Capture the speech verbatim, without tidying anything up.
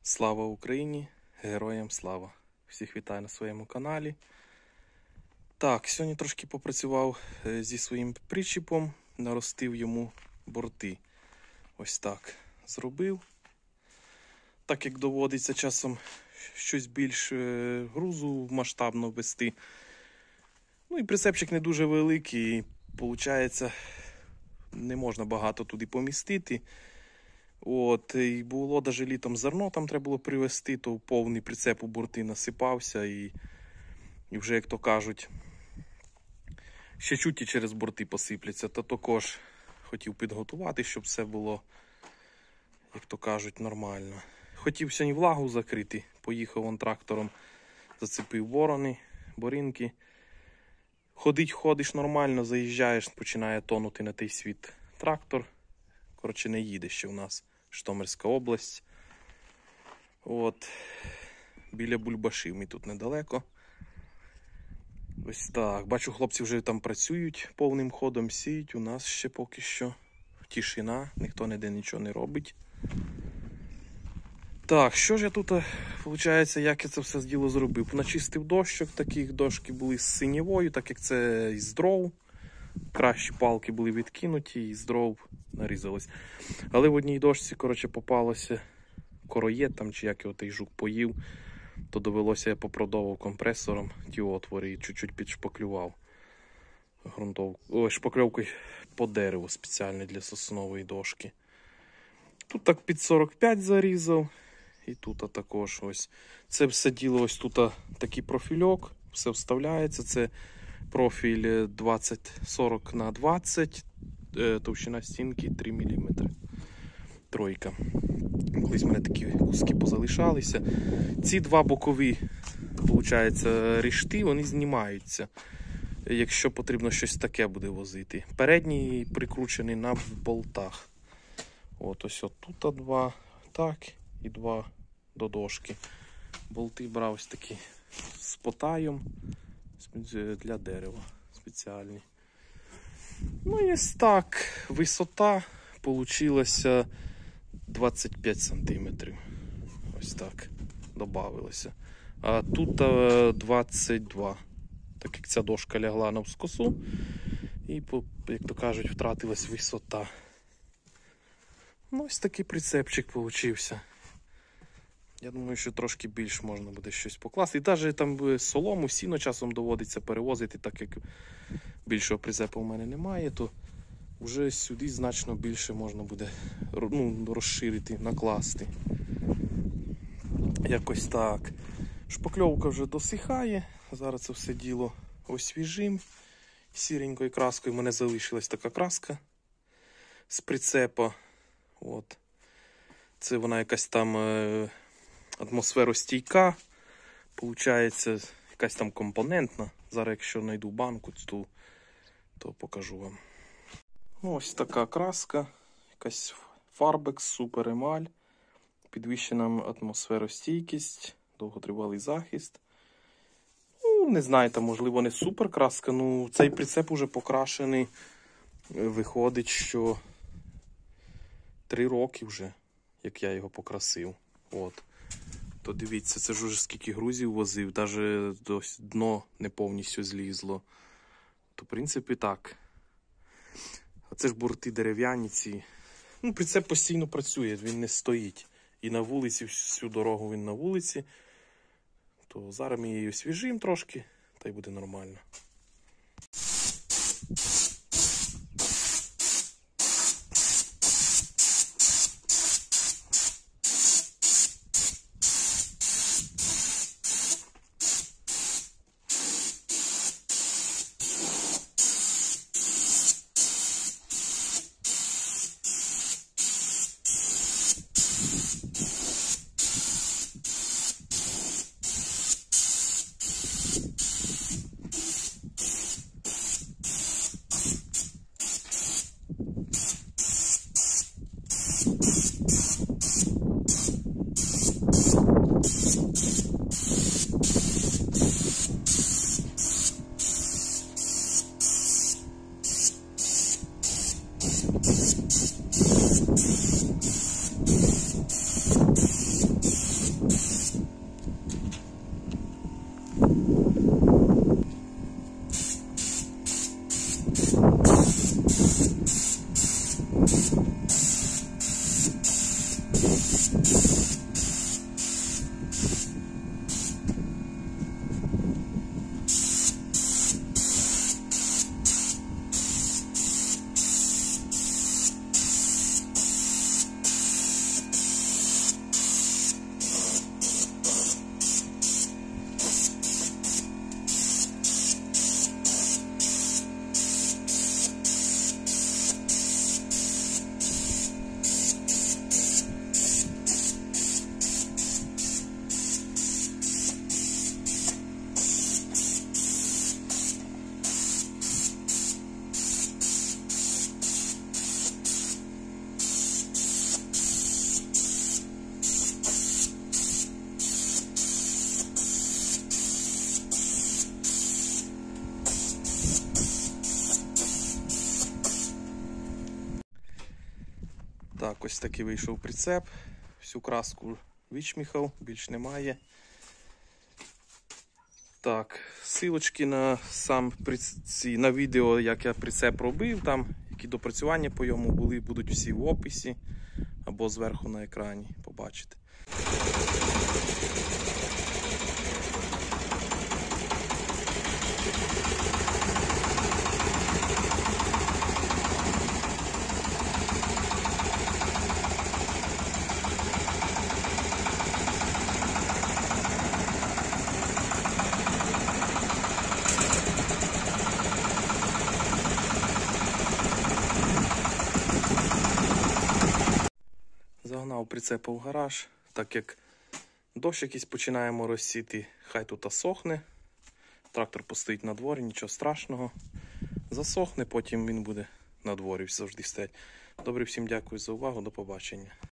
Слава Україні! Героям слава! Всіх вітаю на своєму каналі. Так, сьогодні трошки попрацював зі своїм причіпом, наростив йому борти. Ось так зробив. Так як доводиться часом щось більш грузу масштабно вести. Ну і прицепчик не дуже великий, і виходить, не можна багато туди помістити. От, і було навіть літом зерно там треба було привезти, то повний прицеп у борти насипався і, і вже, як то кажуть, ще чуть і через борти посипляться. Та також хотів підготувати, щоб все було, як то кажуть, нормально. Хотів сьогодні влагу закрити, поїхав вон трактором, зацепив борони, боринки. Ходить, ходиш нормально, заїжджаєш, починає тонути на той світ трактор. Коротше, не їде ще у нас. Житомирська область. От. Біля Бульбашів, ми тут недалеко. Ось так. Бачу, хлопці вже там працюють повним ходом, сіють. У нас ще поки що тишина, ніхто ніде нічого не робить. Так, що ж я тут, виходить, як я це все діло зробив? Начистив дощок, таких дошки були з синєвою, так як це із дров. Кращі палки були відкинуті і з дров нарізалось. Але в одній дошці, коротше, попалося короєд, там, чи як його той жук поїв, то довелося, я попродовував компресором ті отвори і чуть-чуть підшпаклював грунтовку, ой, шпакльовкою по дереву спеціально для соснової дошки. Тут так під сорок п'ять зарізав, і тут також ось. Це все діло, ось тут такий профільок, все вставляється, це профіль двадцять сорок на двадцять, товщина стінки три міліметри. Тройка. Колись в мене такі куски позалишалися. Ці два бокові, виходить, рішти, вони знімаються, якщо потрібно щось таке буде возити. Передній прикручений на болтах. От ось от тут два, так, і два до дошки. Болти брав ось такі з потаєм для дерева спеціальні. Ну і ось так, висота получилася двадцять п'ять сантиметрів. Ось так додавилося. А тут двадцять два. Так як ця дошка лягла навскосу і, як то кажуть, втратилась висота. Ну ось такий прицепчик получився. Я думаю, що трошки більш можна буде щось покласти. І навіть там солому, сіно часом доводиться перевозити, так як більшого прицепу в мене немає, то вже сюди значно більше можна буде, ну, розширити, накласти. Якось так. Шпакльовка вже досихає. Зараз це все діло освіжим. Сіренькою краскою в мене залишилась така краска з прицепа. От. Це вона якась там е атмосферостійка. Получається, якась там компонентна. Зараз, якщо знайду банку, то, то покажу вам. Ось така краска. Якась фарбекс, супер емаль. Підвищена атмосферостійкість, довготривалий захист. Ну, не знаю, там, можливо, не супер краска. Ну, цей прицеп уже покрашений. Виходить, що три роки вже, як я його покрасив. От. То дивіться, це ж уже скільки грузів возив, навіть дно не повністю злізло. То, в принципі, так. А це ж борти дерев'яні ці. Ну, прицеп постійно працює, він не стоїть. І на вулиці, всю дорогу він на вулиці. То зараз ми її освіжимо трошки, та й буде нормально. Так, ось такий вийшов прицеп. Всю краску відчміхав, більш немає. Так, силочки на сам ці, на відео, як я прицеп робив, там, які допрацювання по йому були, будуть всі в описі або зверху на екрані, побачите. Загнав прицепа в гараж, так як дощ якийсь починаємо розсіти, хай тут сохне. Трактор постоїть на дворі, нічого страшного. Засохне, потім він буде на дворі завжди стоять. Добре, всім дякую за увагу, до побачення.